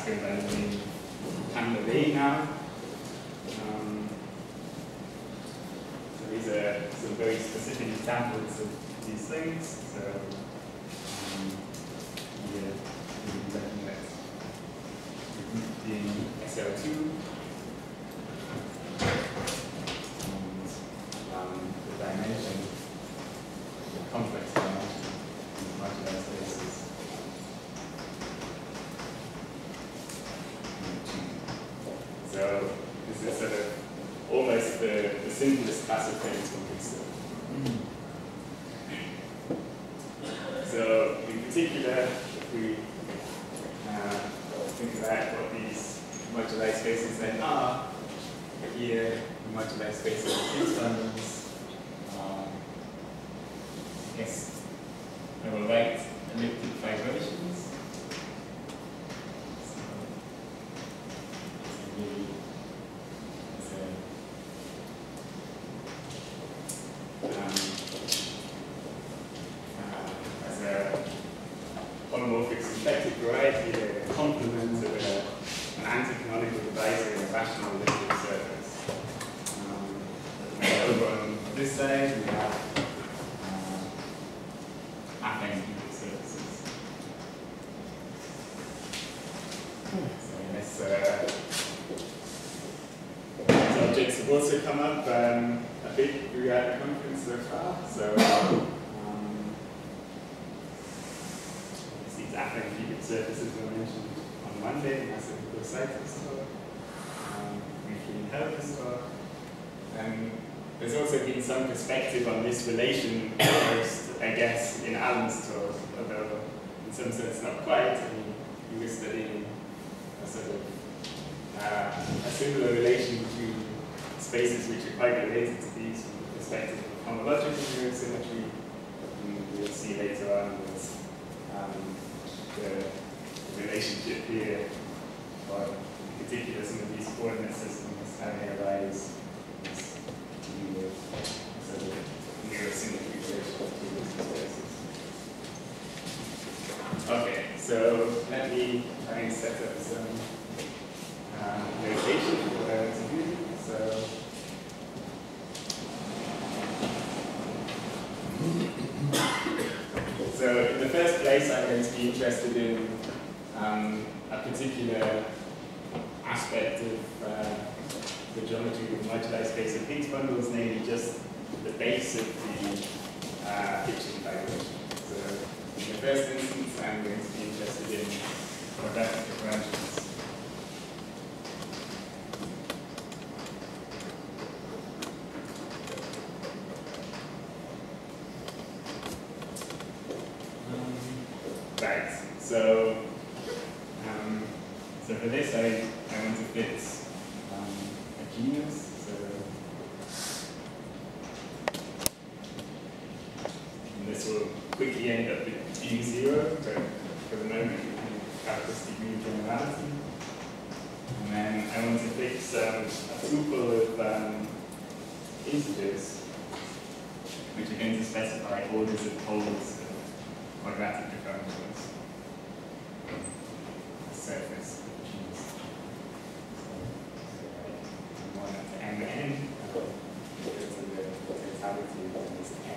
Pascal by the name Candelay now. So these are some very specific examples of these things. So here we'll be looking at the SL2 and the dimension, the complex dimension of modular spaces. So this is sort of almost the simplest class of things one could say. So in particular, if we think about what these moduli spaces then are, here the moduli spaces of Higgs bundles, I guess I will write elliptic vibrations. As a holomorphic symplectic variety, a complement of an anti-canonical divisor in a rational elliptic surface. Over on this side, we have affine cubic surfaces. So these objects have also come up a bit throughout the conference so far. So these affine cubic surfaces were mentioned on Monday in our typical cycles talk, briefly in Helga's talk. There's also been some perspective on this relation, almost, I guess, in Alan's talk, although in some sense not quite. He was studying a sort of a similar relation between spaces which are quite related to these from the perspective of homological neurosymmetry. We'll see later on there's the relationship here, or in particular some of these coordinate systems, how they arise. Sort of neurosymmetry relation between these spaces. Okay, so let me try and set up some notation to do. So in the first place, I'm going to be interested in a particular aspect of the geometry of the moduli space of Higgs bundles, namely just the base of the pitching vibration. So in the first instance, I'm going to be interested in quadratic differentials. Right. So for this, I want to fit a genus. And this will quickly end up being 0, but for the moment we can have this degree of generality. And then I want to fix a tuple of integers, which are going to specify orders of poles of quadratic differentials. Surface of genus. So 1 up to mn, go to the totality of this n.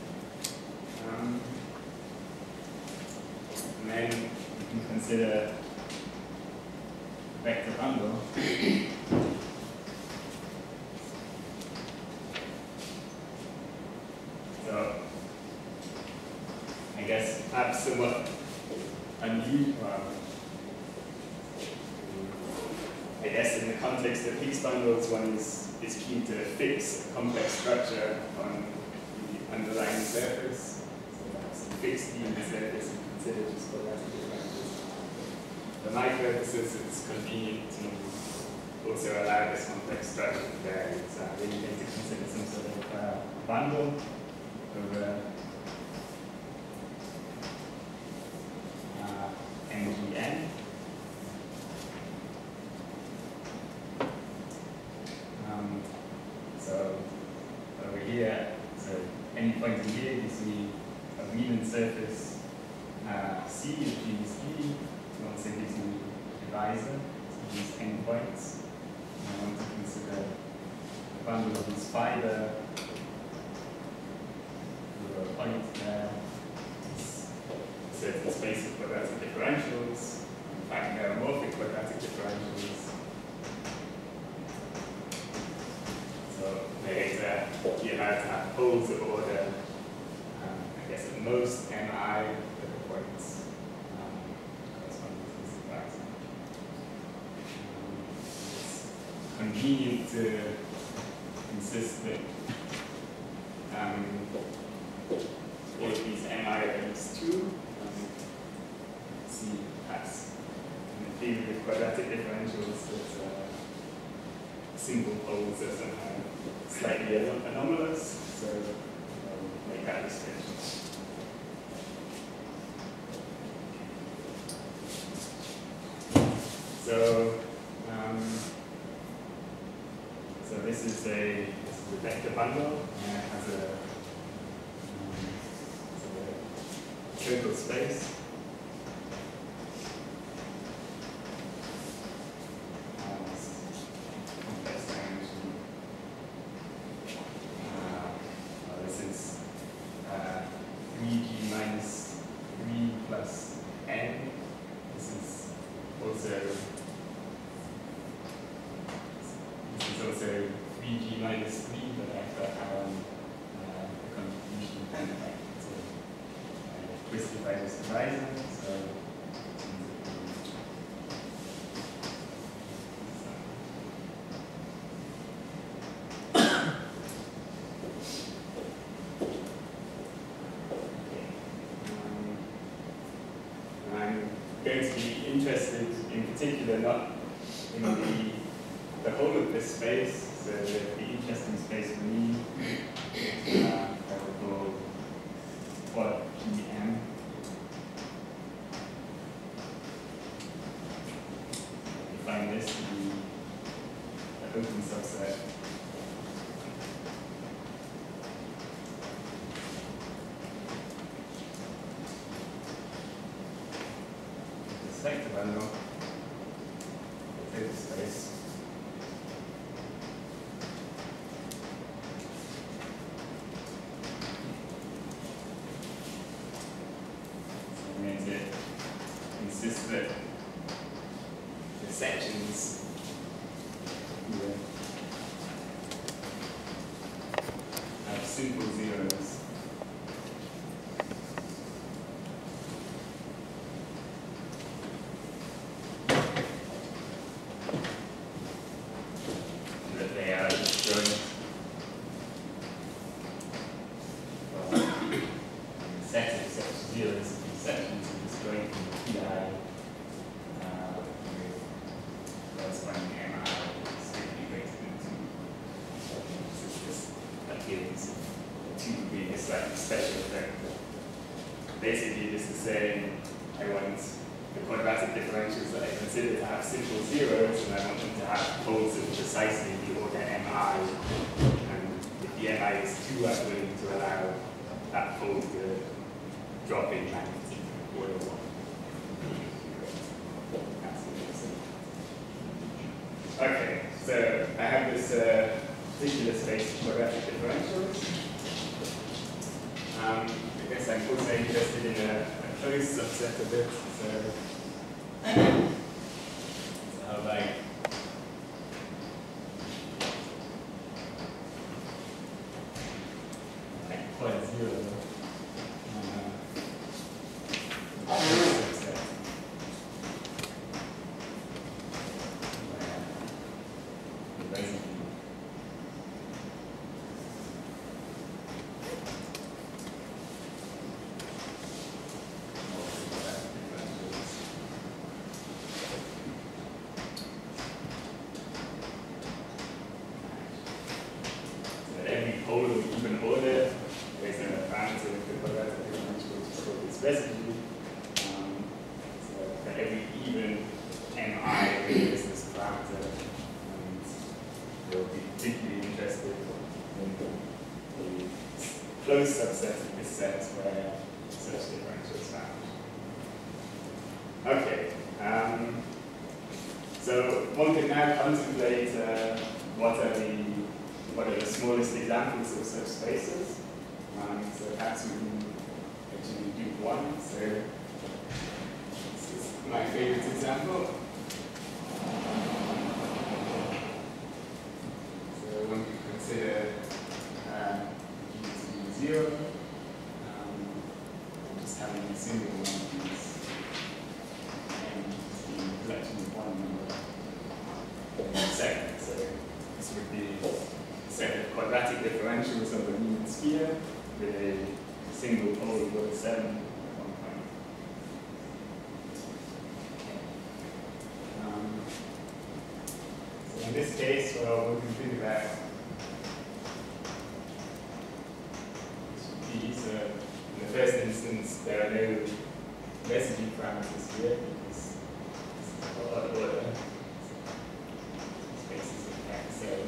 And then you can consider vector bundle. So I guess perhaps somewhat unusual. I guess in the context of Higgs bundles, one is keen to fix a complex structure on the underlying surface. So perhaps fix the surface and consider just quadratic differentials. For my purposes, it's convenient to also allow this complex structure to vary. So I'm really going to consider some sort of bundle over MGN. So over here, so any point in here, you see a Riemann surface C of genus E. So let's say gives me divisor, so these endpoints. I want to consider a bundle of these fiber with a point there. Certain space of quadratic differentials, in fact, meromorphic quadratic differentials. So there you're allowed to have poles of order, I guess at most mi for the points corresponding to this divisor. It's convenient to insist that all of these mi are at least 2. See, that's in the theory of quadratic differentials that single poles are somehow slightly anomalous, so I'll make that distinction. So, so this is a vector bundle, and it has a total space. Going to be interested in particular not in the whole of this space, so the interesting space for me I will call quad PM. I find this to be an open subset. Vector bundle, total space. So I'm going to insist that the sections here have simple zeros. Basically, this is saying I want the quadratic differentials that I consider to have simple zeros, and I want them to have poles of precisely the order mi. And if the mi is 2, I'm willing to allow that pole to drop in magnitude order 1. Okay, so I have this particular space of quadratic differentials. I guess I'm also interested in a closed subset of it. So how about quad zero? Residue. So for every even mi, there is this parameter, and we'll be particularly interested in the closed subset of this set where such differential is found. Okay. So one can now contemplate what are the smallest examples of such spaces. So perhaps we can actually do one. So this is my favorite example. So one can consider G to be 0. Just having a single one of these and the collection of one number in a second. So this would be a set of quadratic differentials of a Riemann sphere with a single pole with 7 at one point. So in this case, well, we can think about these. So in the first instance, there are no residue parameters here because this is a lot of order. Spaces of fact same.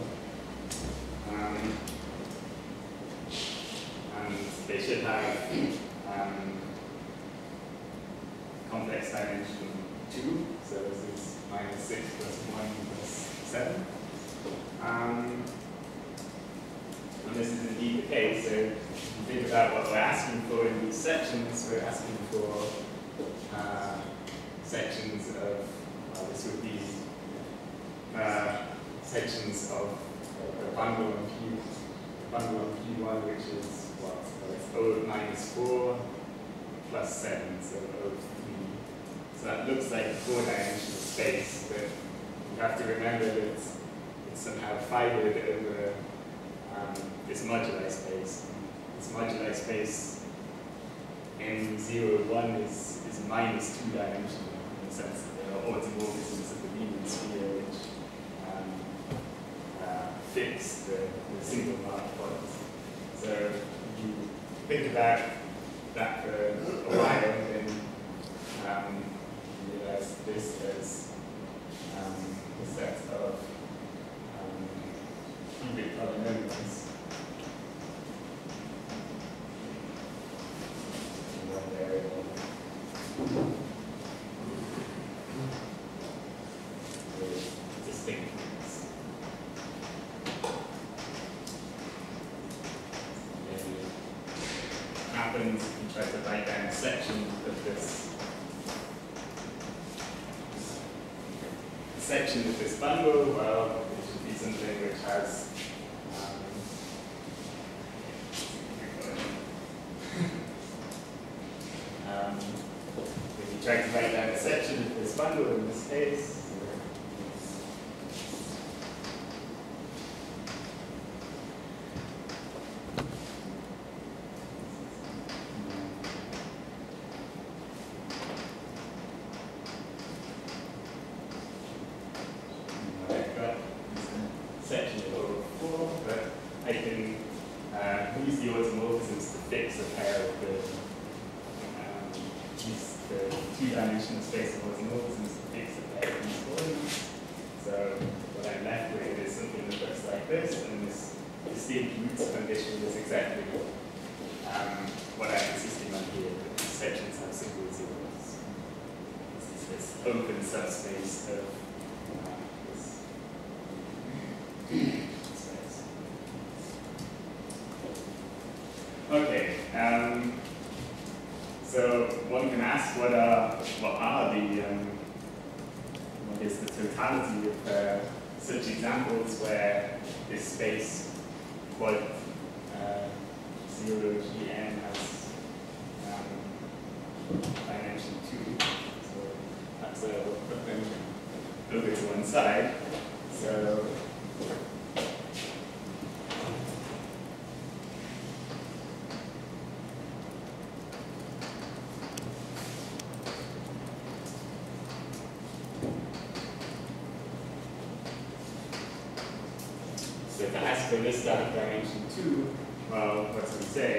And they should have complex dimension 2, so this is -6 plus 1 plus 7. And this is indeed the case. So if you think about what we're asking for in these sections, we're asking for sections of, well, this would be sections of a bundle on Q1, which is what? So it's O of -4 plus 7, so O of 3. So that looks like a 4-dimensional space, but you have to remember that it's somehow fibered over this moduli space. This moduli space M01 is -2-dimensional in the sense that there are automorphisms of the Riemann sphere which fix the single mark points. So if you think about that for a while, then you realize this as a set of cubic polynomials. One variable. With distinct points. Happens if you try to write down a section of this bundle, well, it should be something which has if you try to write down a section of this bundle in this case, use the automorphisms to fix a pair of the two-dimensional space of automorphisms to fix a pair of these coordinates. So what I'm left with is something that looks like this, and this distinct roots condition is exactly what I'm insisting on here. That these sections have single zeros. This is this open subspace of this space. Okay, so one can ask what is the totality of such examples where this space quad 0GN has dimension 2. So perhaps we'll put them over to one side. So to ask for this out of dimension 2, well, what do we say?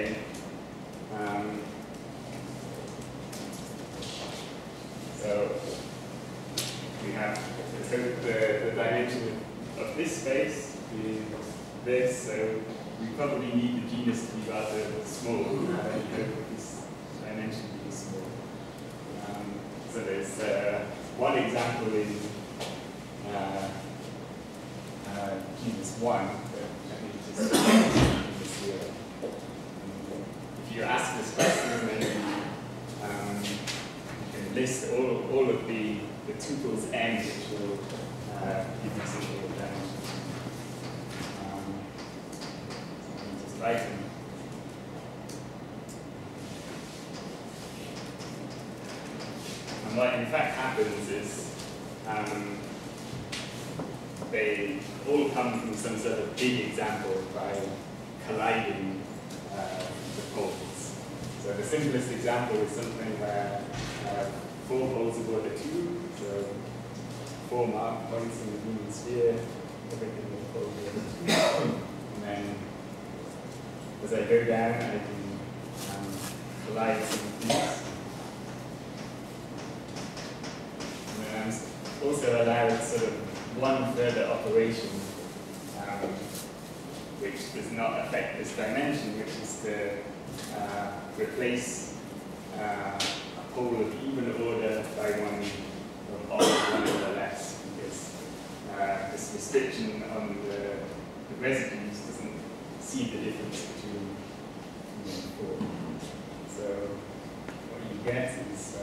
So we have the dimension of this space being this, so we probably need the genus to be rather small. This dimension to be small. So there's one example in genus 1, but I think just genus 0. If you ask this question, then you can list all of the tuples n which will give you single dimensions. Just write them. And what in fact happens is they all come from some sort of big example by colliding the poles. So the simplest example is something where 4 poles of order 2, so 4 mark points in the Riemann sphere, everything with pole order 2. And then as I go down, I can collide some of these. And then I'm also allowed sort of one further operation which does not affect this dimension, which is to replace a pole of even order by one of odd one or less, because this restriction on the residues doesn't see the difference between 2 and 4. So what you get is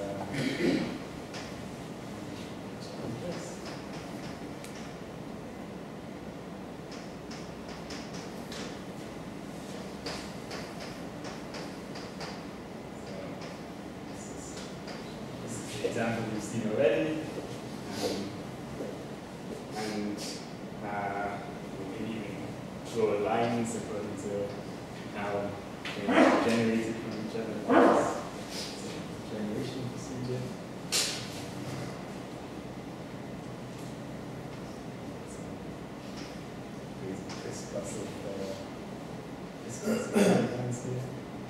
example we've seen already, and we can even draw lines according to how they are generated from each other. Generation procedure. Crisscross of diagrams here.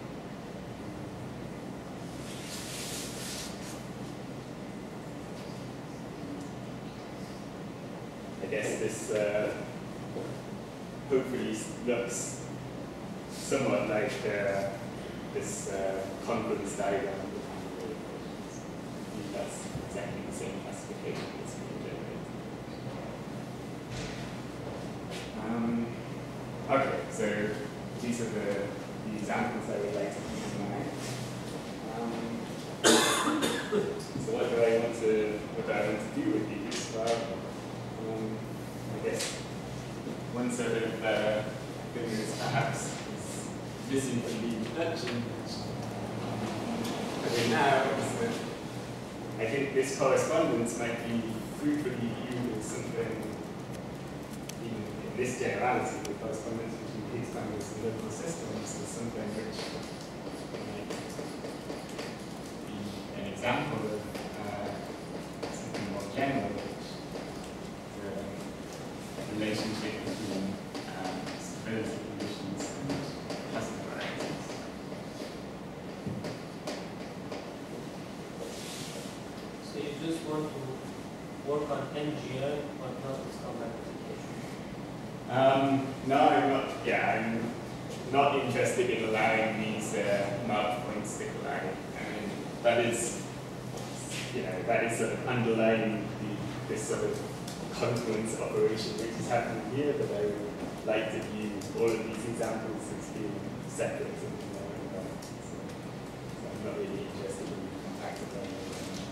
I guess this hopefully looks somewhat like this confluence diagram. I think that's exactly the same classification that's being generated. Okay, so these are the examples I would like to keep in mind. So what do I want to do with these? Well, I guess one sort of thing is perhaps missing from the introduction, which I think now is that I think this correspondence might be fruitfully viewed as something, even in this generality, the correspondence between Higgs bundles and local systems is something which might be an example of something more general. Relationship between stability conditions and plasma varieties. So you just want to work on NGI, but not with compact application? No, I'm not. Yeah, I'm not interested in allowing these marked points to collide. I mean, that is sort of underlying this sort of confluence operation which is happening here, but I would like to view all of these examples as being separate and so I'm not really interested in compact application.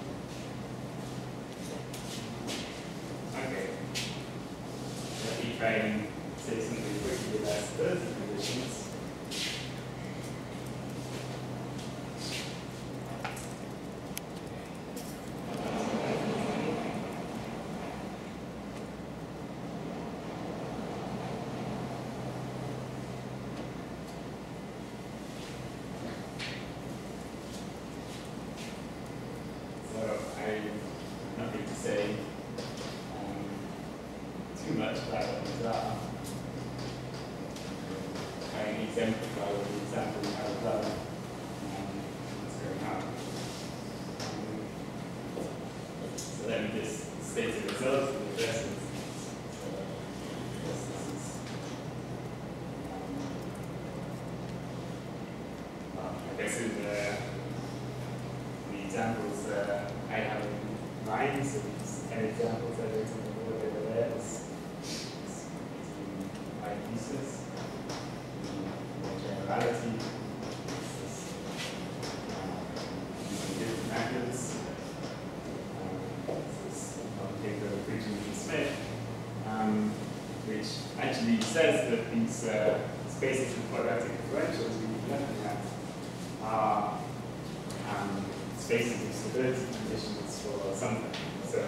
Okay. Let me try and say something quickly about stability conditions. Nothing to say too much about that. I can exemplify with the example we have above what's going on. So let me just state the result of the first instance. I guess in the examples I have in mind, so these 10 examples I wrote in the order reality. Using different methods. This is one paper of Bridgen and Smith, which actually says that these spaces of quadratic differentials we're looking at are spaces of stability conditions for something. So,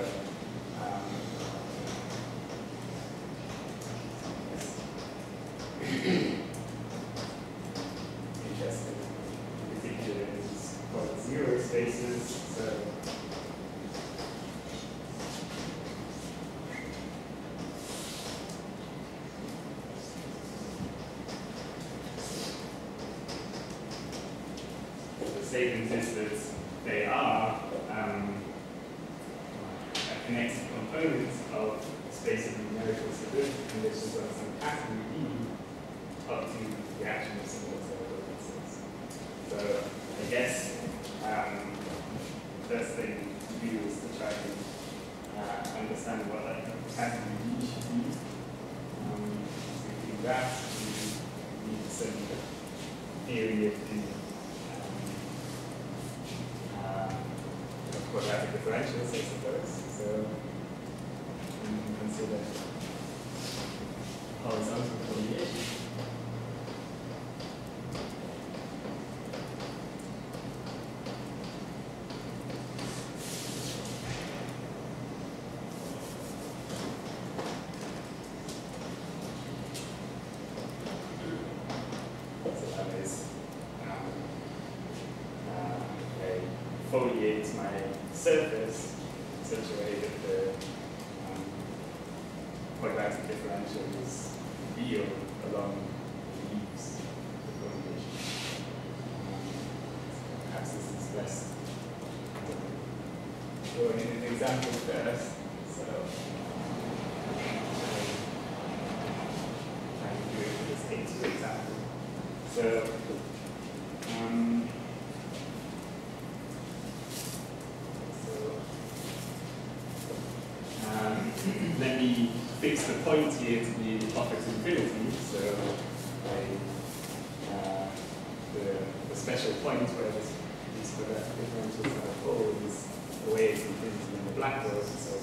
interesting. In particular, this is called zero spaces. So, the statement is that they are connected components of the space of numerical stability conditions on some category E up to the action of single observable instances. So I guess the first thing to do is to try to understand what that category E should be. To do that, we need some theory of the quadratic differentials, I suppose. So we can consider horizontal foliation. So that is I foliate my surface in such a way that the quadratic differential is real along the leaves of the foliation. Perhaps this is best going in an example first. So trying to do it with this A2 example. So let me fix the point here to be off at infinity. So the special point where these quadratic differentials are always away at infinity in the blackboard. So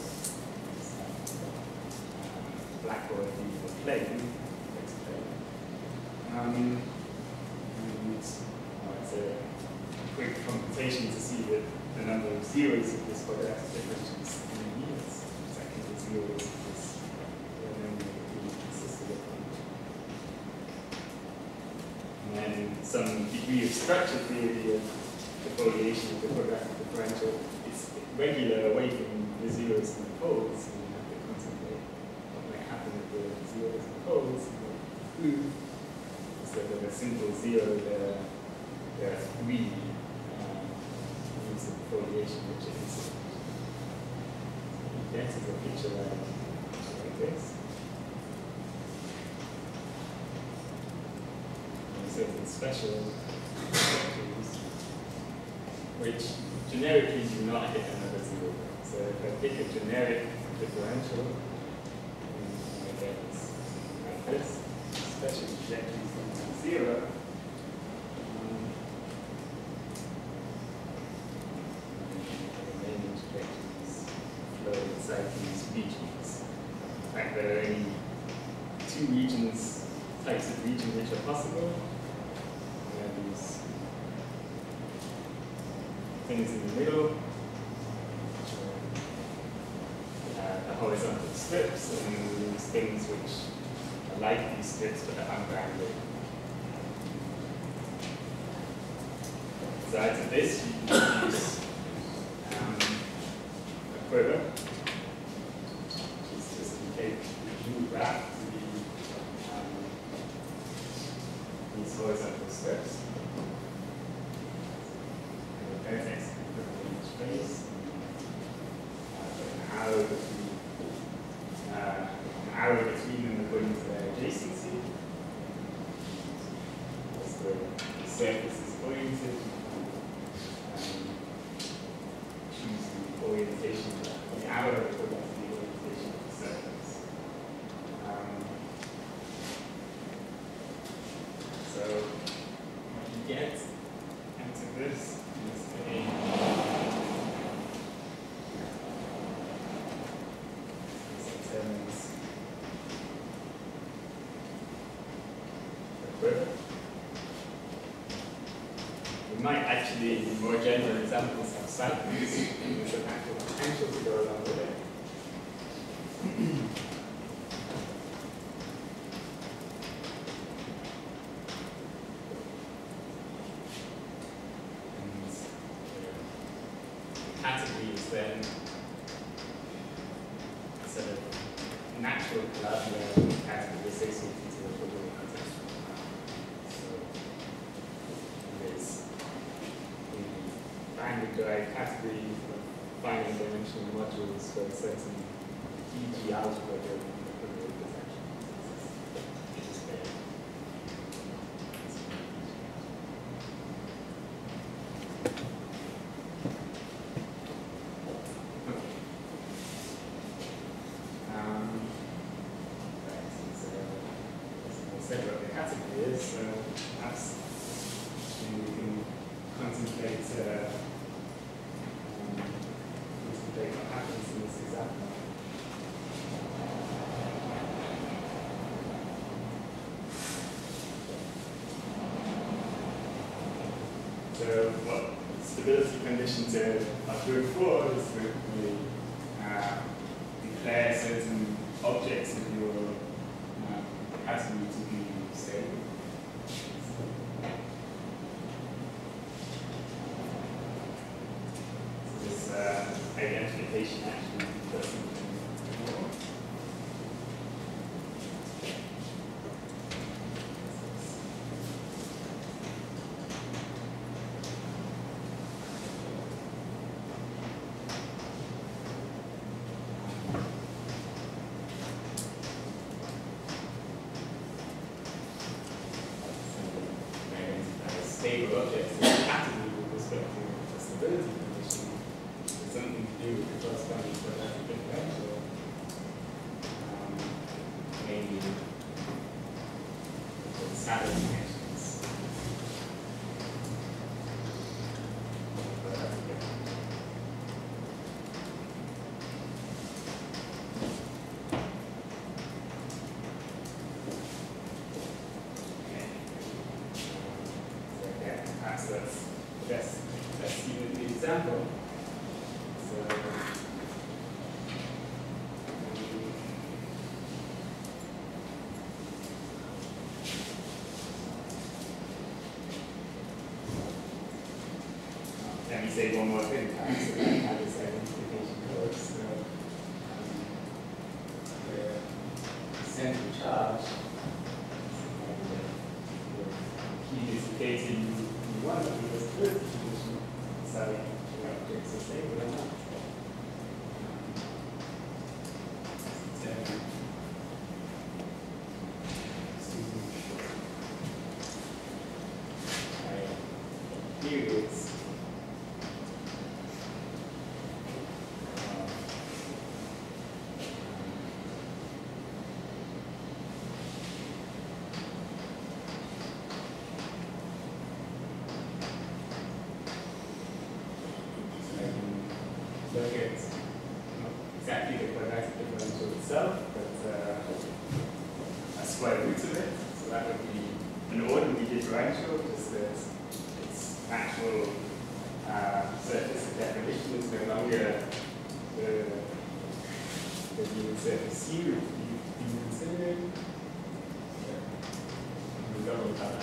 blackboard being the plane, fixed plane. And it's a quick computation to see that the number of zeros of this quadratic differential is in units. Zeros is the number that we consisted of. And then some degree of structure theory of the foliation of the quadratic differential is regular away from the zeros and the poles. So you have to contemplate what might happen with the zeros and poles. Instead of a simple zero, there are three units of foliation which are incident. Yes, it's a picture like this. And certain special structures which generically do not hit another zero. So if I pick a generic differential, I get like this, special trajectories from zero. Inside these regions. In fact, there are only two types of region which are possible. We have these things in the middle, which are the horizontal strips, and these things which are like these strips but are unbounded. Besides this, you can use a quiver. Move back to these horizontal steps. And the vertex in each place. An arrow between them according to their adjacency. As the surface is oriented. Choose the orientation of the arrow according to the orientation of the surface. So get out of this is determines the quiver. We might actually, in more general examples, have cycles with an actual potential to go along with it. Categories then sort of natural collaborative category associated to the following context. So there's the boundary derived category of finite dimensional modules for certain e.g. algebra driven equivalent potential. It is there. Said what the category is, so perhaps we can contemplate what happens in this example. So what stability conditions are good for is that we declare certain objects of your category to be stable. So this identification actually does something more. Stable objects in the category with respect to the stability condition has something to do with the corresponding quadratic differential, mainly the Saddle connections. Perhaps let's see the example. So, let me say one more thing, perhaps, about how this identification works. So, the central charge, key is located in one of the stability condition, deciding the objects are stable or not. Here it's look at not exactly the quadratic differential itself, but a square root of it. So that would be an ordinary differential, just as its actual surface of definition is no longer the unit surface U you considering. We don't know about that.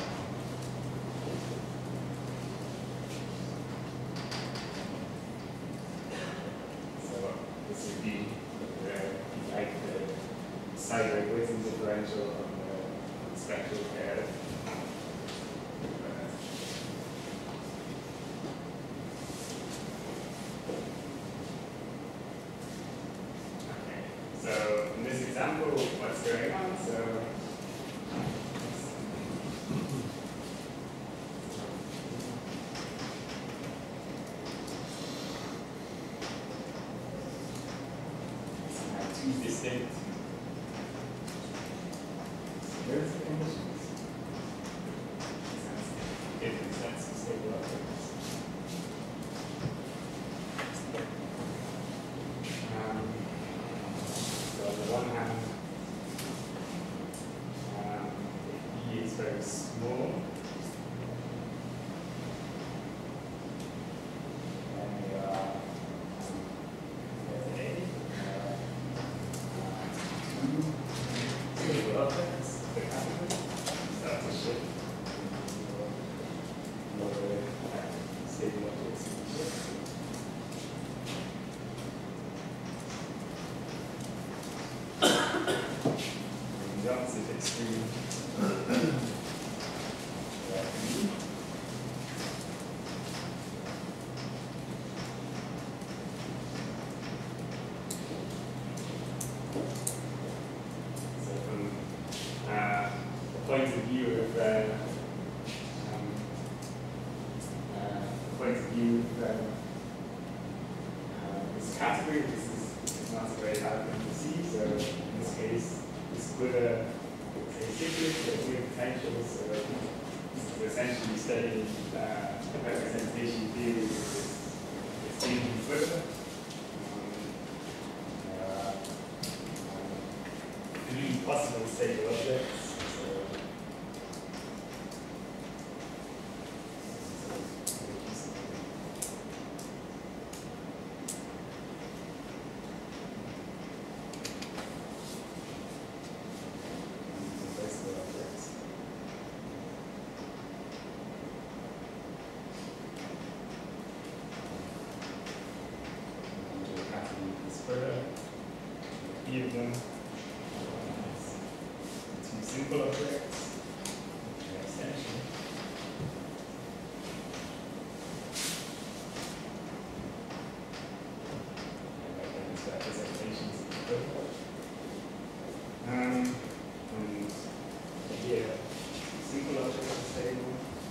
This would be like the sideways Witten differential on the spectral pair. Okay, so in this example, what's going on? So more. And we are two objects, the category, start to shift. Stable objects. The opposite extreme. So from the point of view of this category, this is not a very hard thing to see. So in this case, this quiver is a cyclic, so it's potential. So this is essentially studying representation theory with this thinking quiver. Three possible stable objects. Three of them. Two simple objects. Extension. Representations of the code. And here, simple objects on the table.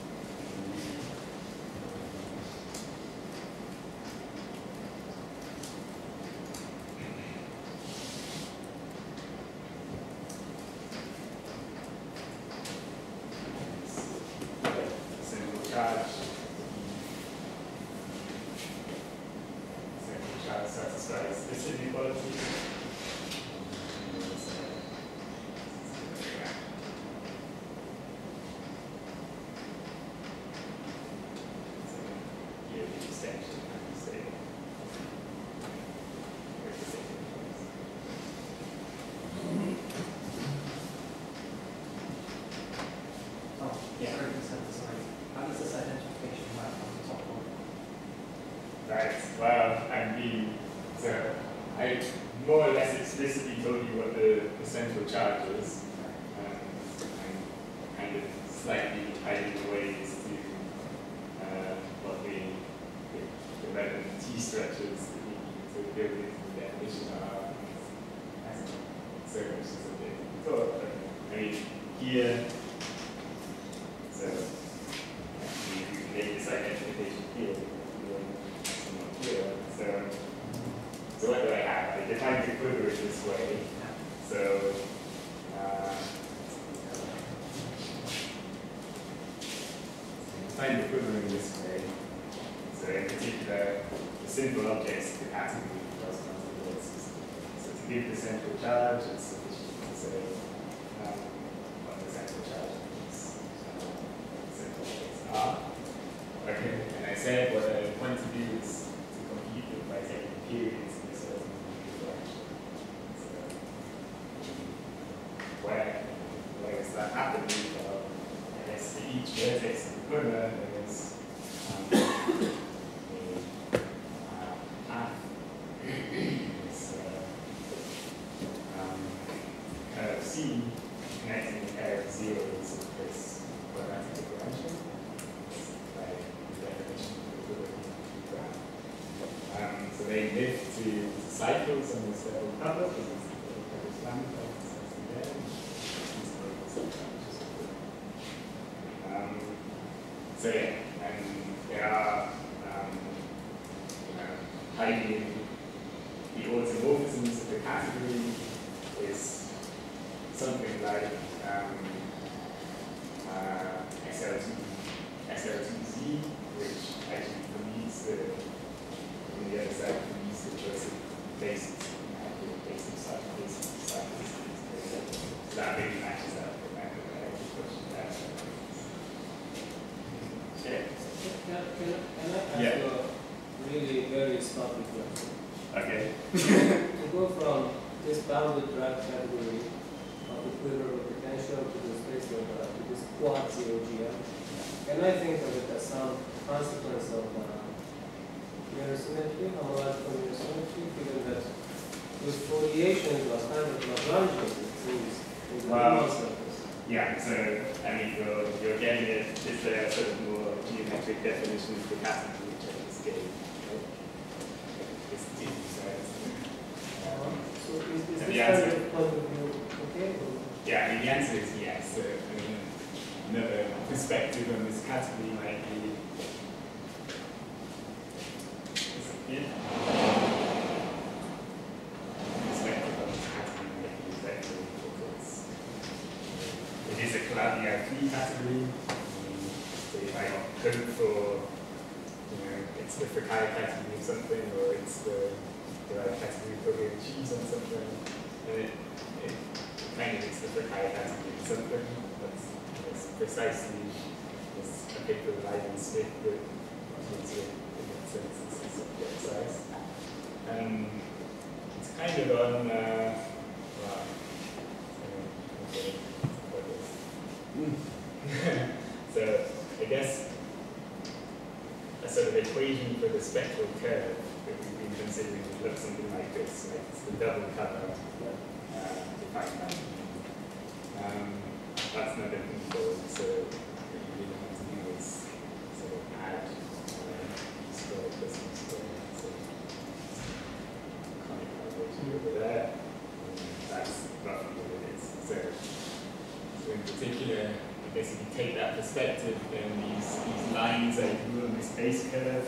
Charge satisfies this inequality. Here the extension and the stable. Oh, yeah. Sorry, how does this identification work on the top one? Right. Well, so I more or less explicitly told you what the central charge is. I'm kind of slightly hiding the ways to what the relevant T structures that we need to build into the definition are. So it's just a bit thought, but I mean, here, so actually we make this identification here. So what do I have? I define the quiver this way. So define the quiver in this way. So in particular, the simple objects, the category corresponds to the system. So to give the central charge, it's sufficient to say what the central charge is. Simple objects are. Okay, and I said what I want to do is to compute it by taking periods in a certain direction. So, where does that happen? Well, I guess for each vertex of the quiver, there is a path. This curve C connecting the pair of zeros of this quadratic differential. So they lift to cycles on this level cover, because it's the lambda, so yeah, and they are hiding the automorphisms of the category is something like SL2Z, which actually permits on the other side permits the choice of bases, basis cycles. So that really matches up with the question there. can I ask Yeah. you a really very stupid question? Okay. To go from this bounded drive category of the quiver of potential to the space of to this quasi-OGM, can I think of it as some consequence of mirror symmetry, homological mirror symmetry, given that with foliations was kind of Lagrangian, it seems, in the Wow. Riemann surface. Yeah, so I mean you're getting it, it's a sort of more geometric definition of the category which I just gave. Right? It's two sides. So is And this the kind answer- of point of view okay? Or? Yeah, I mean the answer is yes. I mean another perspective on this category might be yeah. Perspective on this category might be exactly because it is a Calabi-Yau category. So if I hope for, it's the Fukaya category of something, or it's the category of Fourier cheese on something, and it kind of is the Fukaya category of something. That's precisely this a paper by Ivan Smith that gives you a sense this is of the size. It's kind of on okay, what is so I guess a sort of equation for the spectral curve that we've been considering would look something like this, like it's the double cover defined by. That's not open for, so what you really want to do is sort of add square plus square, so comic vibration over there, and that's roughly what it is. So in particular, I guess if you take that perspective, then these lines I drew on this base curve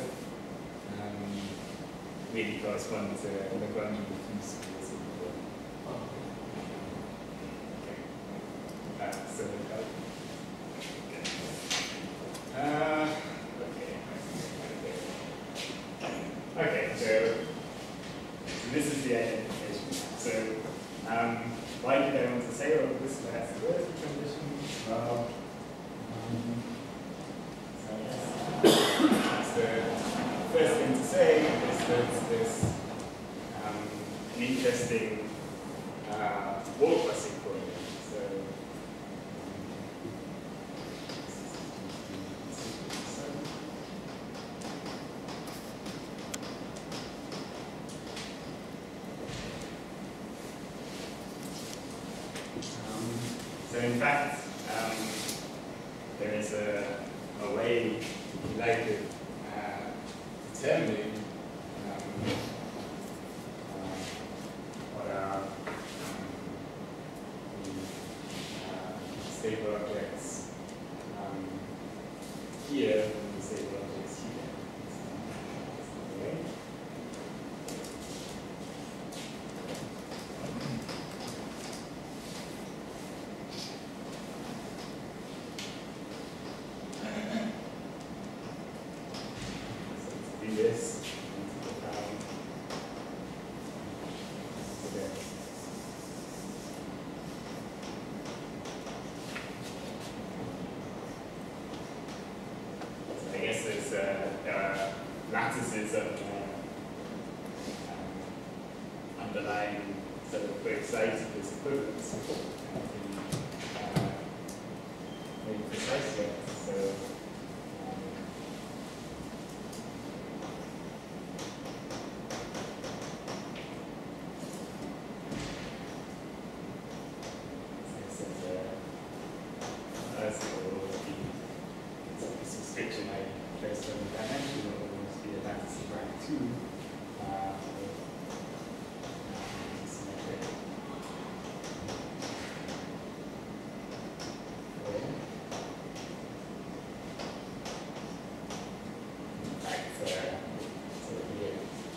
really correspond to Lagrangian diffuse space. So okay, so this is the identification. So why did I want to say all of this has the word transition? Well, so the first thing to say is that there's an interesting wall crossing point. So so in fact, there is a way, if you like, of determining what are the stable objects here and the stable objects here. Okay. Do this into the pound. Okay. So I guess there are lattices of underlying sort of both sides of this equivalence. Maybe precisely. So. Restriction I placed on the dimension will almost be a lattice of rank 2. Symmetric. In fact, so here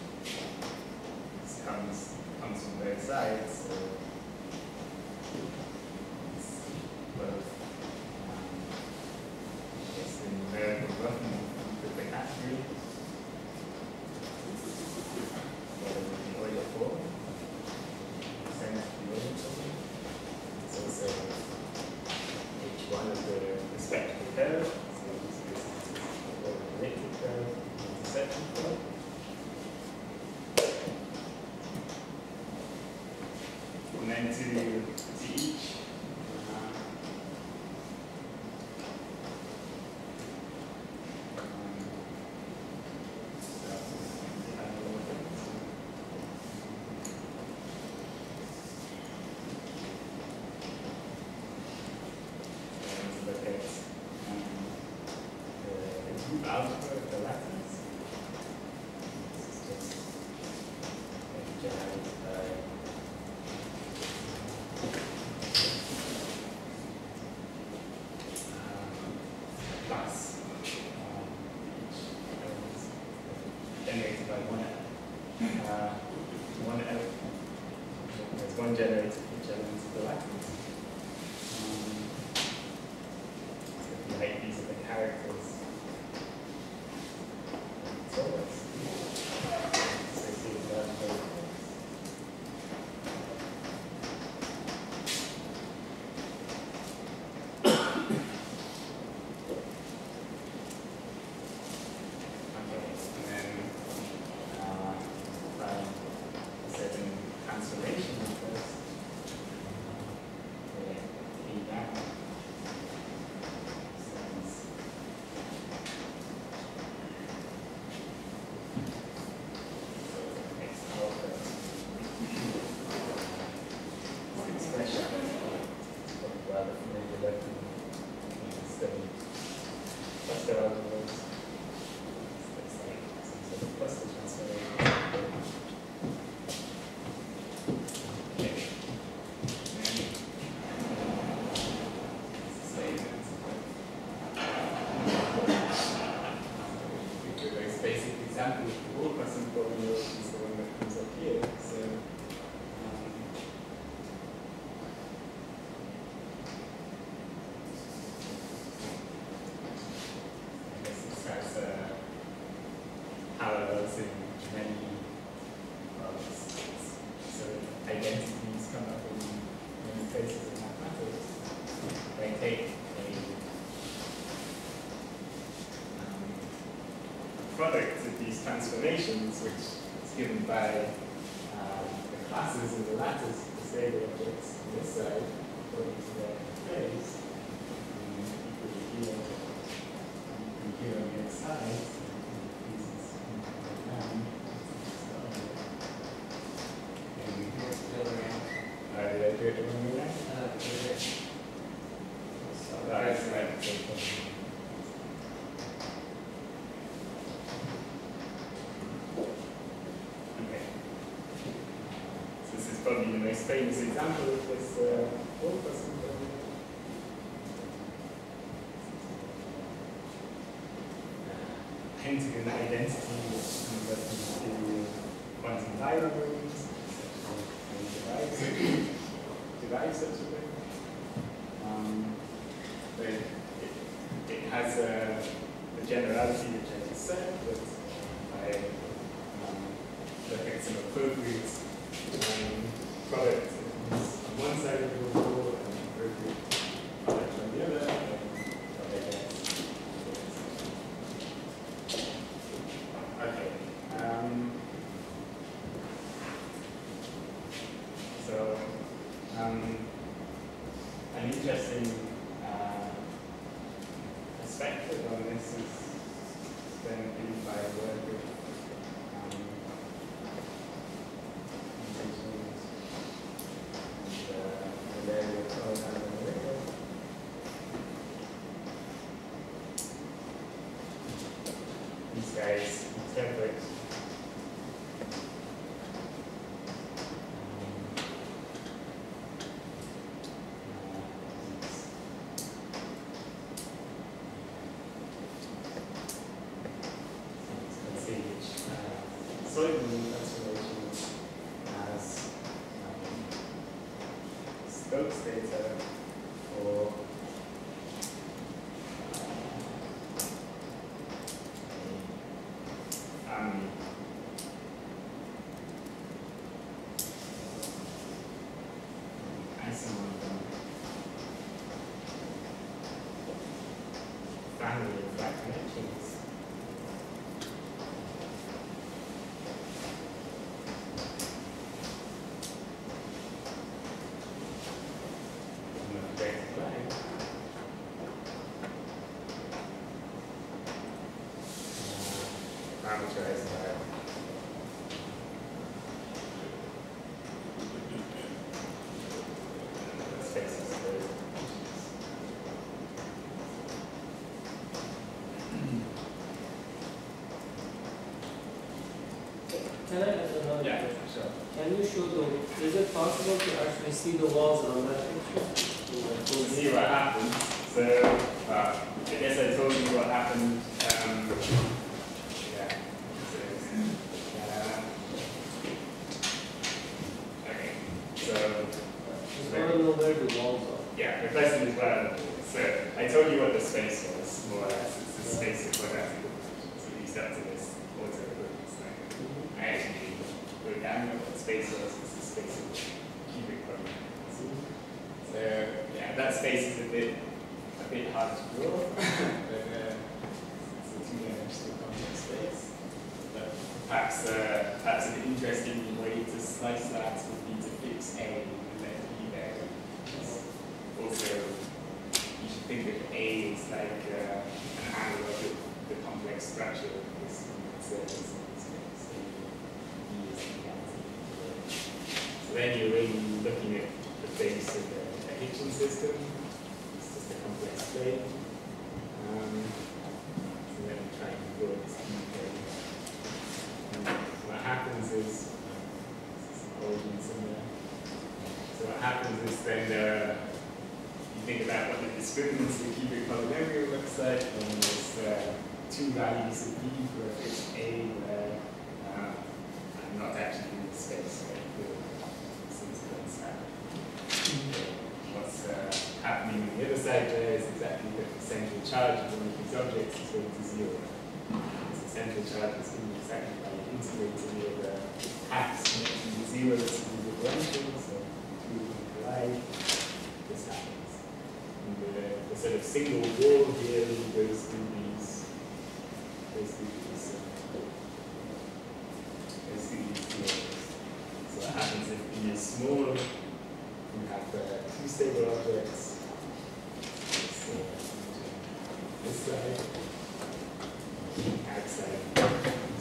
this comes from both sides, so it's both. It's the numerical roughing of the category. then to each. Algebra of the lattice. This is just generated by plus generated by one element. There's one generated for each element of the lattice. So if you make these are the characters. Parallels in many problems. So identities come up in many places in mathematics. They take a product of these transformations, which is given by the classes in the lattice, the stable objects on this side, according to their phase, equal to here on the other side. Did I do it the wrong way? That's right. Okay. So this is probably the most famous example of this all-person problem. Pentagon identity comes up into quantum diagrams. Derive such a thing. But it has the generality which I just said, but I look at some appropriate product on one side of the wall and appropriate product on the other, and what I get. Okay. So, an interesting perspective on this is then given by the work of Valerio Cohen and Enrico. These guys interpret Soyman transformation as Stokes data for family. Isomorphism. Family of flat connections. parameterized by spaces. Can I ask another Yeah, question? sure. Can you show the, is it possible to actually see the walls on that picture? We'll see what happens. So, I guess I told you what happened. Yeah. Okay. So, I want to know where the walls are. yeah, the question is where. So, I told you what the space was, more or less. It's the space of quadratic equations. So, you start to this auto equivalence thing. I actually wrote down what the space was. It's the space of cubic quadratics. So yeah, that space is a bit hard to draw, but it's a two-dimensional complex space. But perhaps an interesting way to slice that would be to fix A and let B there. Also, you should think of A as like an analog of the complex structure of this surface in this case. So B is the reality. So then you're really looking at the base of the Hitchin system. It's just a complex plane. So then we try and draw this key plane. What happens is, some origin somewhere. So what happens is then you think about what the discriminants of the cubic polynomial looks like, and there's two values of B for a fixed A where I'm not actually in the space, right? Since that's what's happening on the other side there is exactly that the central charge of one of these objects is going to zero. So the central charge is going to be exactly by integrating the halves connecting the zero to the differential, so two collide, this happens. And the sort of single wall here really goes through these zeros. So what happens if B is small, you have two stable objects. This side, outside.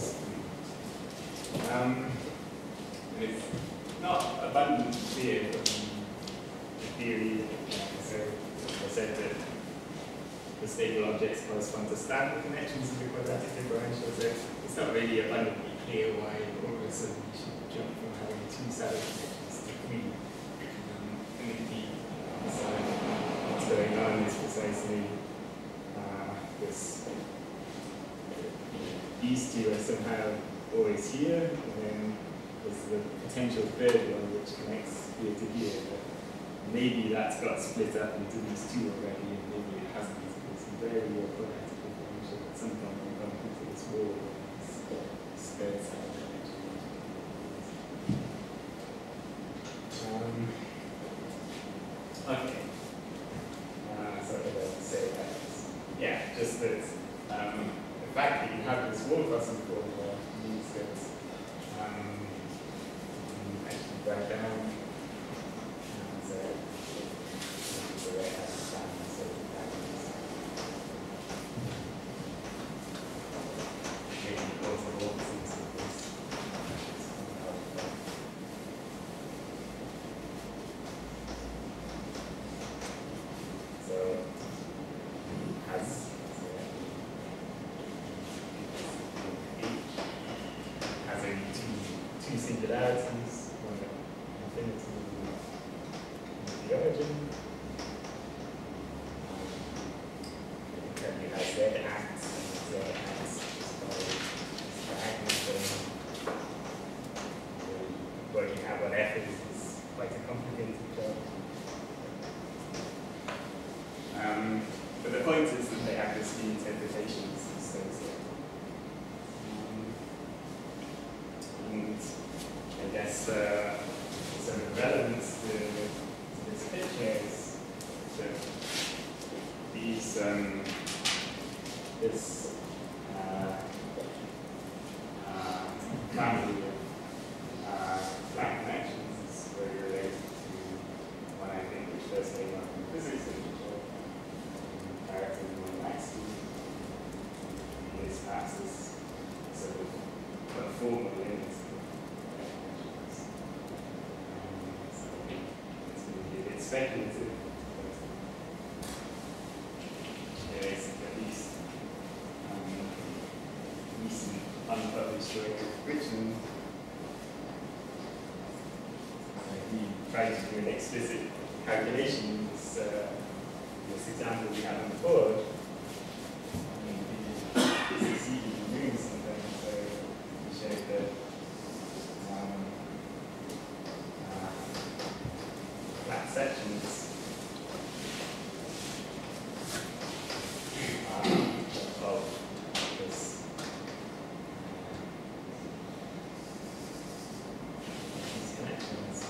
And it's not abundant clear from the theory. So I said that the stable objects correspond to standard connections of the quadratic differential. So it's not really abundantly clear why all of a sudden you should jump from having two standard connections to three. Indeed, so what's going on is precisely this. These two are somehow always here, and then there's the potential third one which connects here to here. But maybe that's got split up into these two already, and maybe it hasn't. It's very quadratic differential. At some point, we bump into this wall, this third side connection. Okay. So what did I say about this? Yeah, just that the fact that you have this wall crossing formula means that actually write down the way I have to stand so that maybe both of all things of this. So has only two singularities, one at infinity and the origin. Then you have Z acts, and Z acts just by this diagonal thing. Working out what F is quite a complicated job. But the point is that they have this few interpretations of space here. And I guess sort of relevance to this picture is that these this family of flat connections is very related to one I think which first came up in physics literature, directly from Maxey. This passes sort of formal limit. So it's going to be a bit speculative. There is at least recent unpublished work of Richmond. He tried to do an explicit calculation. This example we have on the board. He succeeded in doing something, so he showed that flat sections of this these connections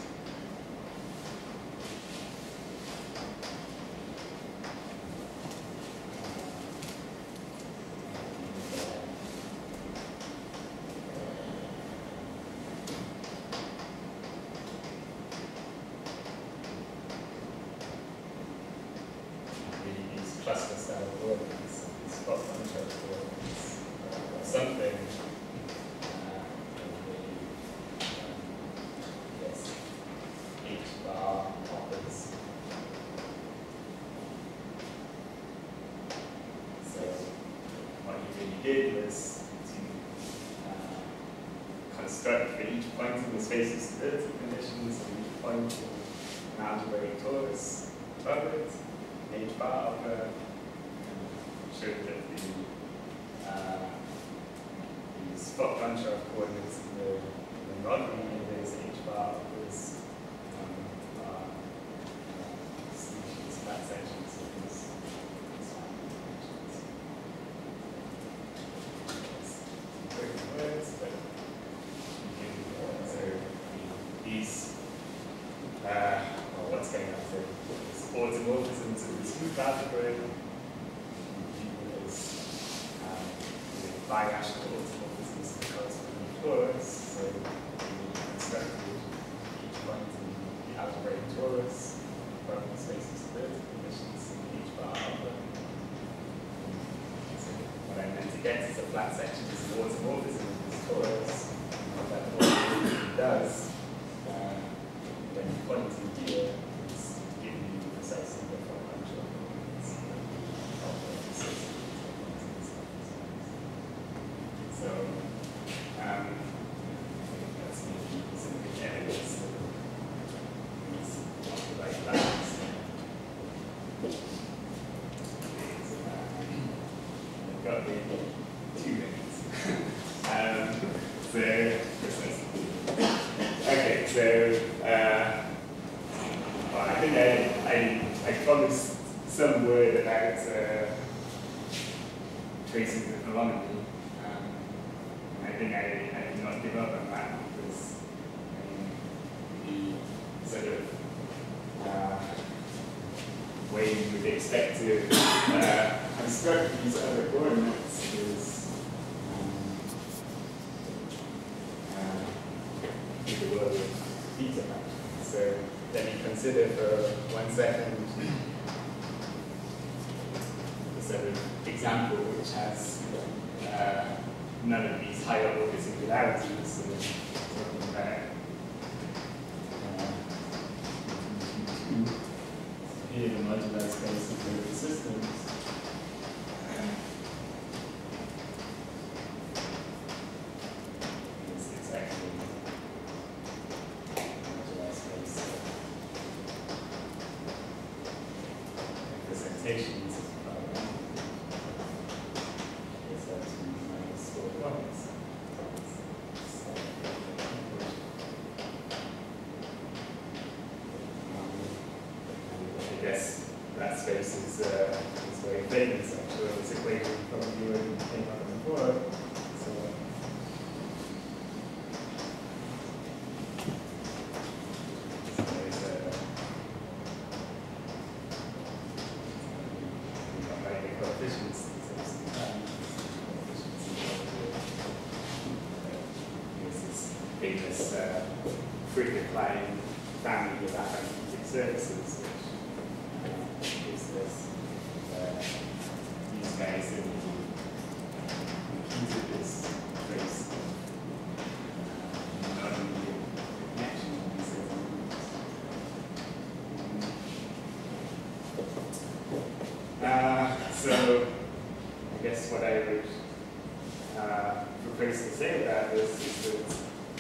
these cluster style coordinates, these spot function coordinates, or something. Yes, H bar offers. So what you really did was to construct for each point in the space of stability conditions, and each point in an algebraic torus above it, H bar upper, showed that the spot bunch of coordinates in the non-linear is H bar uppers are these flat sections of this words, but so these what's going on here? Automorphism to the smooth algebra is birational automorphisms to the corresponding torus. So we constructed each point in the algebraic torus from the space of stability conditions in each bar alpha. So what I meant to get is a flat section is an automorphism of this torus. What that automorphism does when you point in here is give you precisely the full function. So that's some good evidence that it's not the right balance. I've got maybe 2 minutes. Okay, so well, I think I promised some word about tracing the phenomenon. I think I did not give up on that because the sort of way you would expect to construct these other coordinates is in the world of beta functions. So let me consider for 1 second the sort of example which has none of these higher order singularities. So talking about here the modular space of the systems. It's actually modular space representations of I guess that space is very famous. I'm sure this equation probably already came up on the board. So there's the coefficients. There's this famous Friedrich-Klein family of analytic surfaces, which is this these guys that computed this trace I would propose to say about this is that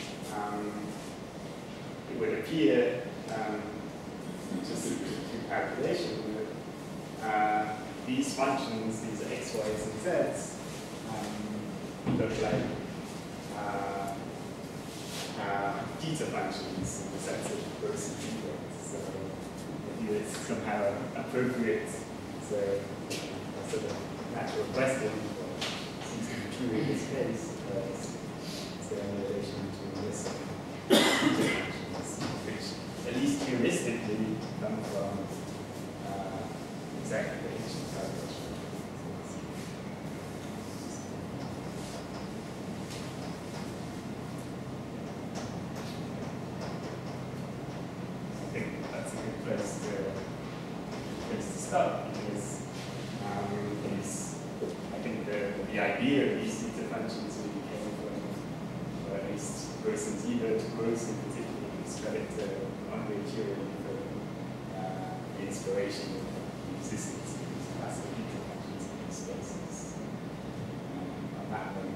it would appear, just through calculation, that these functions, these x, y's, and z's, look like theta functions in the sense of gross and theta. So if it's somehow appropriate, so a sort of natural question, seems to be true in this case, is there any relation to this theta functions, which at least heuristically come from exactly the ancient calculation. Place to start, because I think the idea of these theta functions really came from, or at least Gross and Ebert, Gross in particular, who's credit to Andre Curie for the inspiration of the existence of these classical theta functions in these spaces. On that point,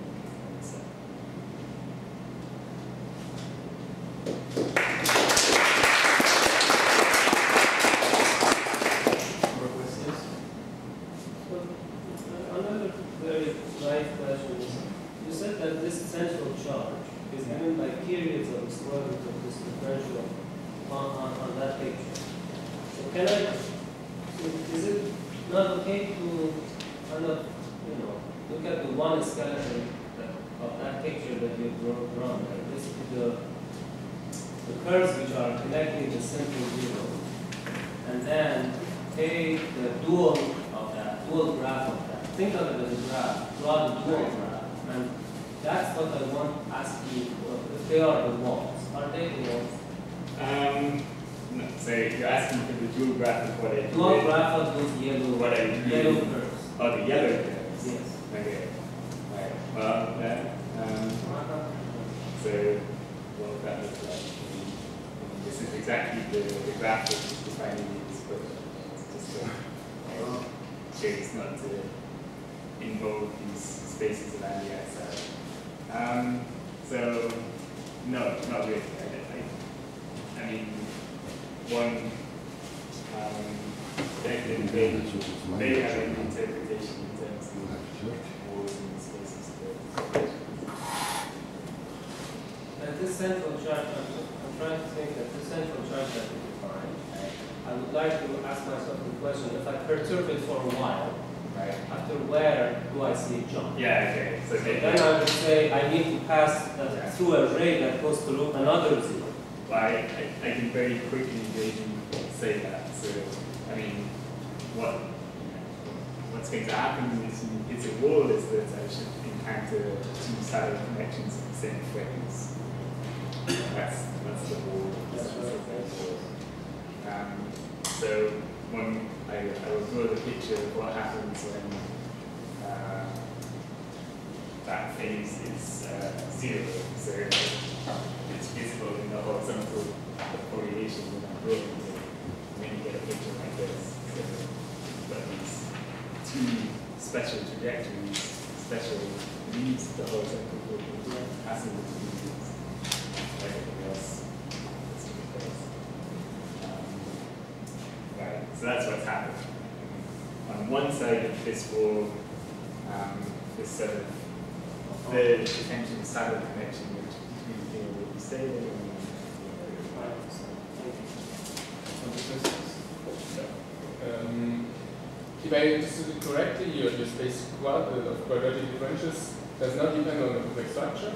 if I understood it correctly, your space of quadratic differentials does not depend on the complex structure.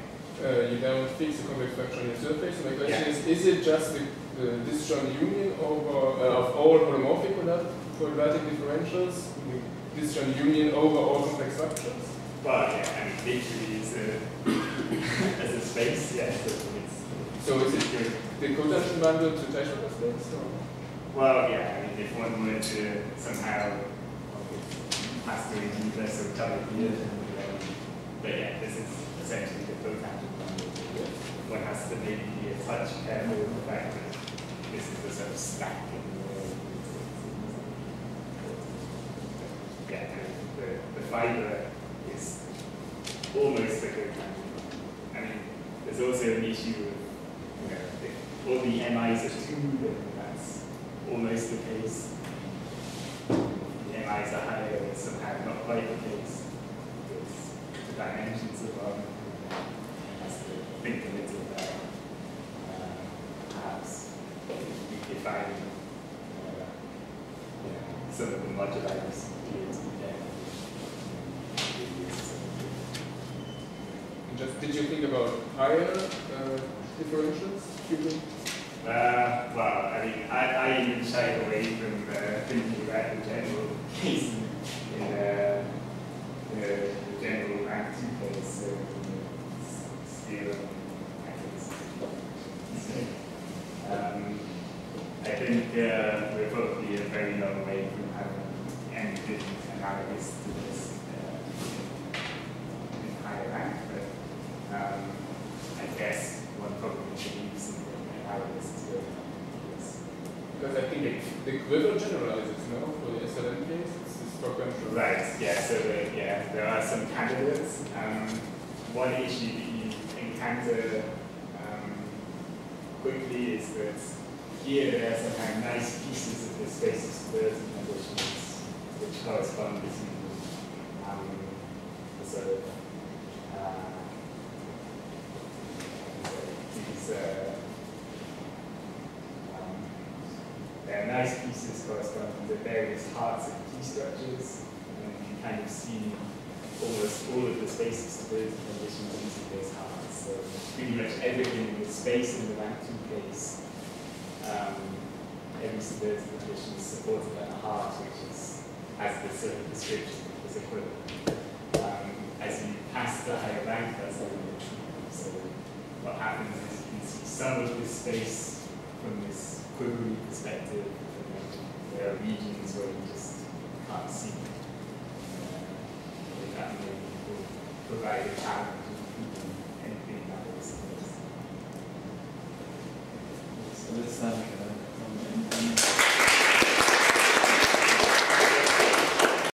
You don't fix the complex structure on your surface. So my question is it just the disjoint union over of all holomorphic quadratic differentials, the disjoint union over all complex structures? Well, yeah, I mean, literally is as a space, yes. So is it the cotangent bundle to Tetraeder space? Well, yeah, I mean, if one were to somehow pass through the universe or double here, but yeah, this is essentially the cotangent bundle. One has to maybe be a touch careful with the fact that this is the sort of stack in the world. Yeah, the fiber is almost a good candidate. I mean, there's also an issue with, if all the MIs are 2, then that's almost the case. The MIs are higher, it's somehow not quite the case. Because the dimensions of our has to think a little about perhaps defining some of the modulators here to Just did you think about higher differentials? Well, I mean, I even shied away from thinking about the general case in the general rank 2 case, so steel I think we're probably a very long way from having any good analogous to this in higher rank, but I guess one probably should use some analogous to this. Because I think the quiver generalizes, no? For the SLN case, it's sequential. Right, yeah, so there are some candidates. One issue that you encounter quickly is that here there are some kind of nice pieces of the space of stability conditions which correspond to the sort of these there are nice pieces corresponding to various parts of key structures, and you kind of see almost all of the space of stability conditions using those hearts. So pretty much everything in the space in the rank 2 case, every stability condition is supported by a heart, which is, as the sort of description is equivalent. As you pass the higher rank, that's a little bit true. So what happens is you can see some of this space from this quivery perspective, and then there are regions where you just can't see. That may provide a challenge of anything that was. So let's